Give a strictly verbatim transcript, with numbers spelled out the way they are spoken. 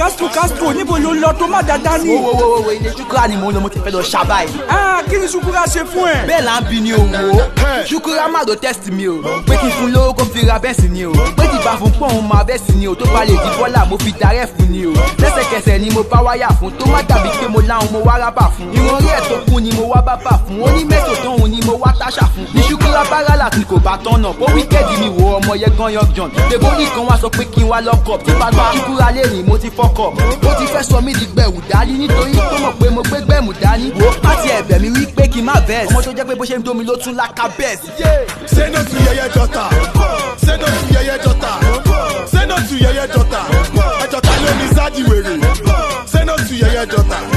Castro Castro níbo ló lọ tó má dáadáa ní. wo wo wo ilé Shukura ni mo ń lọ mo ti fẹ́ lọ ṣàbáyé. ah kí ni Shukura ṣe fún ẹ. bẹ́ẹ̀ là ń bi ni o wo Shukura má do test mi o pé kí n fún lówó kó fi ra bẹ́ẹ̀sì ni o pé kí bá fún pọ́n òun máa bẹ́ẹ̀sì ni o tó bá lè di bọ́là mo fi darẹ́ fún ni o lẹ́sẹ̀kẹsẹ̀ ni mo bá wáyà fún tó má dàbí pé mo láwọn mo wá rábà fún ìwọ̀n rí ẹ̀ tó kún ni mo wá bábà fún ó ní mẹ́tò tó òun ni mo wá táṣà fún ní Shukura bára láti kò bá tọ́nà ó wíkẹ́ẹ̀dì mi wo ọmọ yẹn gan young john tèbó nìkan wá sọ pé kí n wá lọ́kọ̀ tó bá gbá Shukura lẹ́yìn mo ti fọ́kọ̀ ó ti fẹ́ sọ mí di gbẹ̀wù dání nítorí tó mọ̀ pé mo gbé gbẹ̀mù dání wo láti ẹ̀bẹ̀ mi wí pé kí n má bẹ́ẹ̀ ọmọ tó jẹ́ pé bó ṣe ń domi ló tún láka bẹ́ẹ̀ sí. Say no to Yeye Jota. Say no to Yeye Jota. Say no to Yeye Jota. Ejota ló ní sáàdì wèrè. Say no to Yeye Jota.